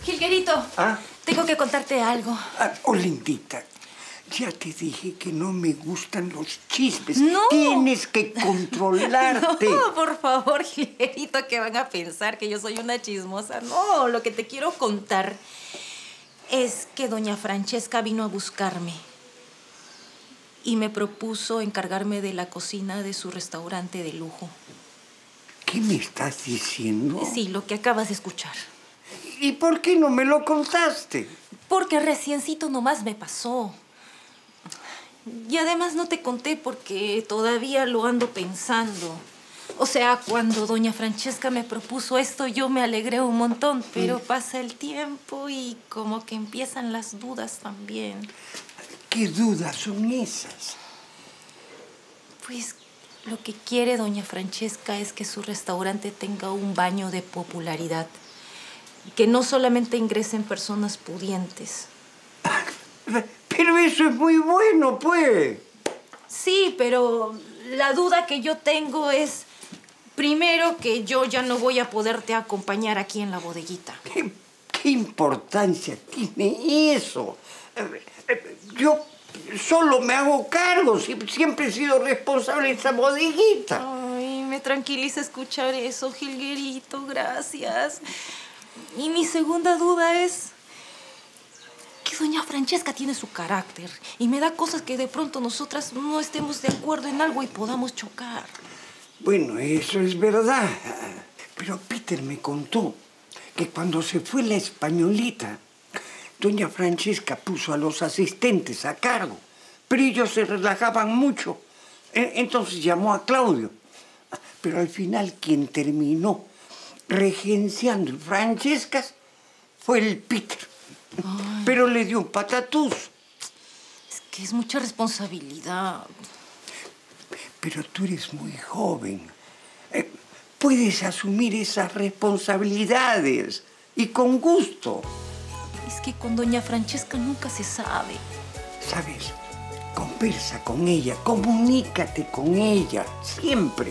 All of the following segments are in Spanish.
Jilguerito, ¿Ah? tengo que contarte algo. Lindita, ya te dije que no me gustan los chismes. No. Tienes que controlarte. No, por favor, Jilguerito, que van a pensar que yo soy una chismosa. No, lo que te quiero contar es que doña Francesca vino a buscarme y me propuso encargarme de la cocina de su restaurante de lujo. ¿Qué me estás diciendo? Sí, lo que acabas de escuchar. ¿Y por qué no me lo contaste? Porque reciencito nomás me pasó. Y además no te conté porque todavía lo ando pensando. O sea, cuando doña Francesca me propuso esto, yo me alegré un montón. Pero pasa el tiempo y como que empiezan las dudas también. ¿Qué dudas son esas? Pues lo que quiere doña Francesca es que su restaurante tenga un baño de popularidad. Que no solamente ingresen personas pudientes. Pero eso es muy bueno, pues. Sí, pero la duda que yo tengo es, primero, que yo ya no voy a poderte acompañar aquí en la bodeguita. ¿Qué importancia tiene eso? Yo solo me hago cargo. Siempre he sido responsable de esa bodeguita. Ay, me tranquiliza escuchar eso, Jilguerito, gracias. Y mi segunda duda es que doña Francesca tiene su carácter y me da cosas que de pronto nosotras no estemos de acuerdo en algo y podamos chocar. Bueno, eso es verdad. Pero Peter me contó que cuando se fue la españolita, doña Francesca puso a los asistentes a cargo, pero ellos se relajaban mucho. Entonces llamó a Claudio. Pero al final quien terminó regenciando Francescas fue el Peter. Ay. Pero le dio un patatús. Es que es mucha responsabilidad. Pero tú eres muy joven. Puedes asumir esas responsabilidades y con gusto. Es que con doña Francesca nunca se sabe. ¿Sabes? Conversa con ella, comunícate con ella, siempre.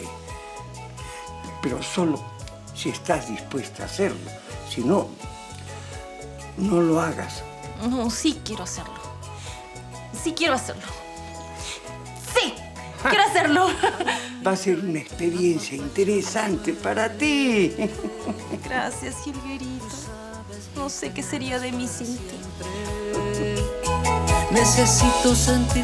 Pero solo si estás dispuesta a hacerlo. Si no, no lo hagas. No, sí quiero hacerlo. Sí quiero hacerlo. ¡Sí! ¡Quiero hacerlo! Va a ser una experiencia interesante para ti. Gracias, Jilguerito. No sé qué sería de mí sin ti. Necesito sentir.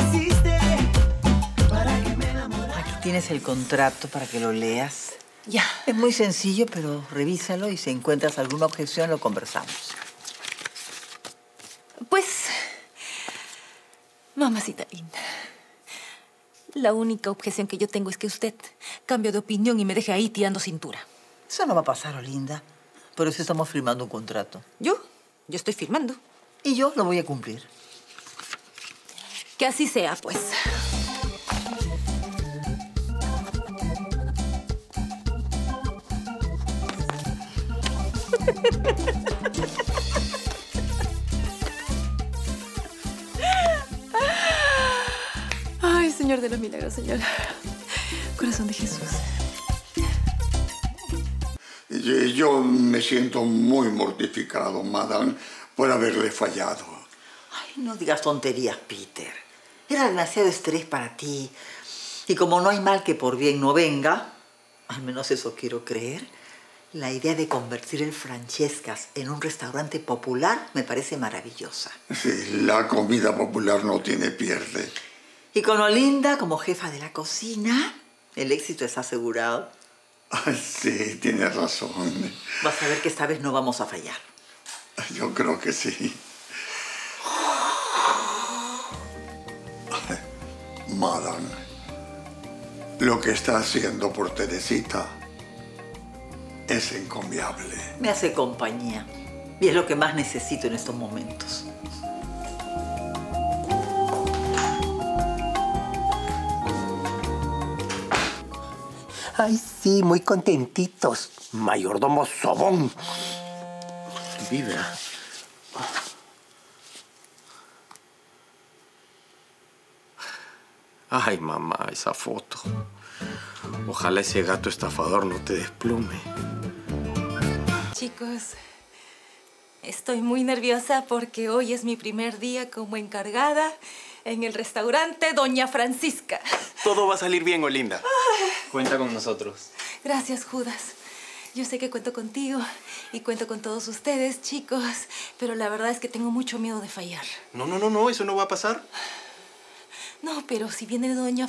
Aquí tienes el contrato para que lo leas. Ya. Es muy sencillo, pero revísalo y si encuentras alguna objeción lo conversamos. Pues, mamacita linda, la única objeción que yo tengo es que usted cambie de opinión y me deje ahí tirando cintura. Eso no va a pasar, Olinda. Por eso estamos firmando un contrato. Yo estoy firmando. Y yo lo voy a cumplir. Que así sea, pues. Ay, Señor de los Milagros, Señor. Corazón de Jesús. Yo me siento muy mortificado, madame, por haberle fallado. Ay, no digas tonterías, Peter. Era demasiado estrés para ti. Y como no hay mal que por bien no venga, al menos eso quiero creer, la idea de convertir el Francescas en un restaurante popular me parece maravillosa. Sí, la comida popular no tiene pierde. Y con Olinda como jefa de la cocina, el éxito está asegurado. Sí, tienes razón. Vas a ver que esta vez no vamos a fallar. Yo creo que sí. Madame, lo que está haciendo por Teresita es encomiable. Me hace compañía. Y es lo que más necesito en estos momentos. Ay, sí, muy contentitos. Mayordomo sobón. Vibra. Ay, mamá, esa foto. Ojalá ese gato estafador no te desplume. Chicos, Estoy muy nerviosa porque hoy es mi primer día como encargada en el restaurante Doña Francisca. Todo va a salir bien, Olinda. Cuenta con nosotros. Gracias, Judas. Yo sé que cuento contigo y cuento con todos ustedes, chicos, pero la verdad es que tengo mucho miedo de fallar. No, eso no va a pasar. No, pero si viene Doña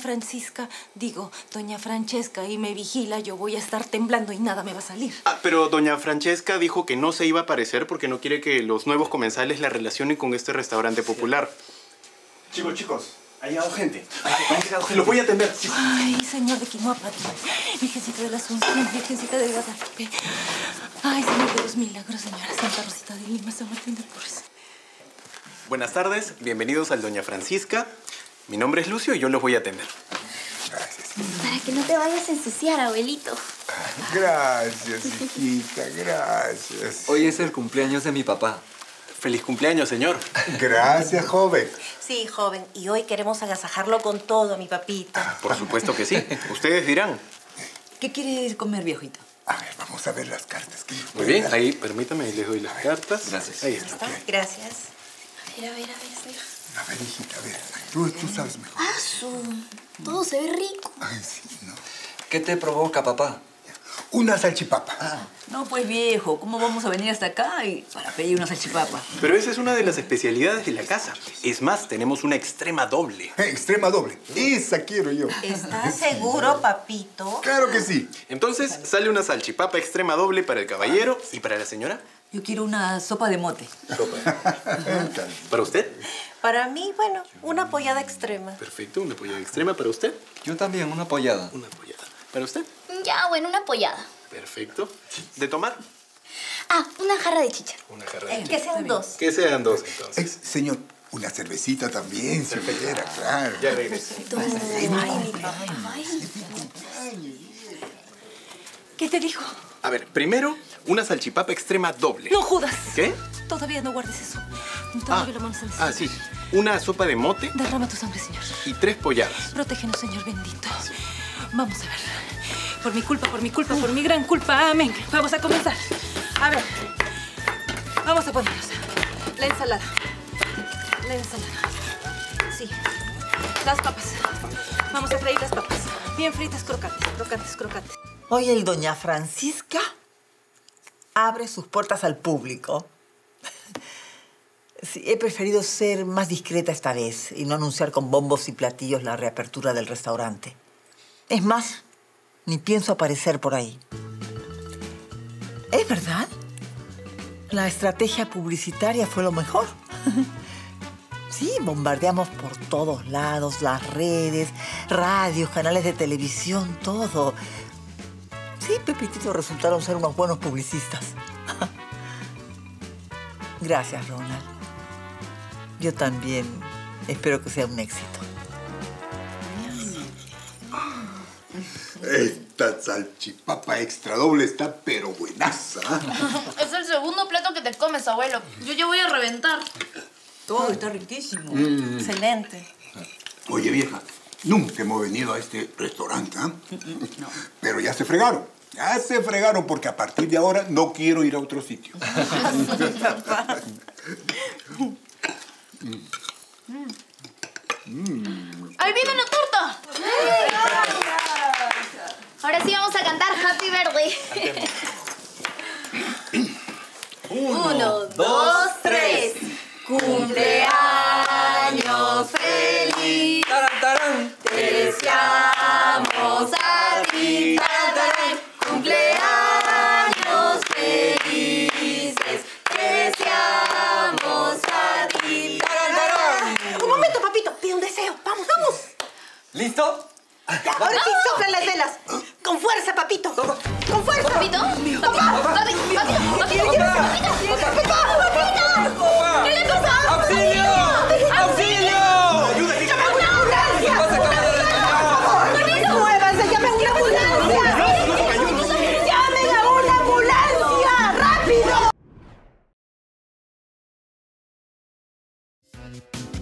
Francesca y me vigila, yo voy a estar temblando y nada me va a salir. Pero Doña Francesca dijo que no se iba a aparecer porque no quiere que los nuevos comensales la relacionen con este restaurante popular. Chicos, ha llegado gente. Los voy a atender. Ay, Señor de Quinoa Patria, Virgencita de la Asunción, Virgencita de Guadalupe. Ay, Señor de los Milagros, Señora Santa Rosita de Lima, San Martín de Porres. Buenas tardes, bienvenidos al Doña Francisca. Mi nombre es Lucio y yo los voy a atender. Gracias. Para que no te vayas a ensuciar, abuelito. Gracias, hijita, gracias. Hoy es el cumpleaños de mi papá. Feliz cumpleaños, señor. Gracias, joven. Sí, joven. Y hoy queremos agasajarlo con todo, mi papito. Por supuesto que sí. Ustedes dirán. ¿Qué quiere comer, viejito? A ver, vamos a ver las cartas que Muy bien, ahí, permítame, les doy las cartas. Gracias. Ahí está. Gracias. A ver, señor. A ver, hijita, a ver. Tú sabes mejor. Todo se ve rico. Ay, sí, no. ¿Qué te provoca, papá? Una salchipapa. No, pues viejo, ¿cómo vamos a venir hasta acá para pedir una salchipapa? Pero esa es una de las especialidades de la casa. Es más, tenemos una extrema doble. Extrema doble. Esa quiero yo. ¿Estás seguro, papito? Claro que sí. Entonces, sale una salchipapa extrema doble para el caballero y para la señora. Yo quiero una sopa de mote. ¿Para usted? Para mí, bueno, una pollada extrema. Perfecto, una pollada extrema para usted. Yo también, una pollada. Una pollada. ¿Para usted? Ya, bueno, una pollada. Perfecto. ¿De tomar? Una jarra de chicha. Una jarra de Que sean dos. Que sean dos, entonces. Señor, una cervecita también, si pudiera, claro. Ya regreso. ¿Qué te dijo? A ver, primero, una salchipapa extrema doble. No, Judas. ¿Qué? Todavía no guardes eso. Todavía lo vamos a necesitar. Sí. Una sopa de mote Derrama tu sangre, Señor. y 3 polladas. Protégenos, Señor bendito. Vamos a ver. Por mi culpa, por mi gran culpa. Amén. Vamos a comenzar. A ver. Vamos a ponernos. La ensalada. Sí. Las papas. Vamos a freír las papas. Bien fritas, crocantes. Hoy el Doña Francisca abre sus puertas al público. Sí, he preferido ser más discreta esta vez y no anunciar con bombos y platillos la reapertura del restaurante. Es más, ni pienso aparecer por ahí. ¿Es verdad? La estrategia publicitaria fue lo mejor. Sí, bombardeamos por todos lados, las redes, radios, canales de televisión, todo. Sí, Pepitito resultaron ser unos buenos publicistas. Gracias, Ronald. Yo también espero que sea un éxito. Esta salchipapa extra doble está pero buenaza. Es el segundo plato que te comes, abuelo. Yo ya voy a reventar. Todo está riquísimo. Excelente. Oye, vieja, nunca hemos venido a este restaurante, ¿ah? No. Pero ya se fregaron. Ya se fregaron porque a partir de ahora no quiero ir a otro sitio. ¡Ahí viene la torta! Ahora sí vamos a cantar Happy Birthday. 1, 2, 3. Cumpleaños feliz. ¡Tarán, tarán! Te deseamos a ti. ¡Tarán, tarán! Cumpleaños felices. Te deseamos a ti. ¡Tarán, tarán! Un momento, papito. Pide un deseo. Vamos. ¿Listo? Ahora sí, soplan las velas. Con fuerza, papito. Con fuerza. ¿Papito? ¡Papito! ¿Qué le pasa? ¡Auxilio! ¡Auxilio! ¡Ayuda, aquí! ¡Llame una ambulancia! ¡No muévanse! ¡Llamen una ambulancia! ¡Llamen a una ambulancia! ¡Rápido!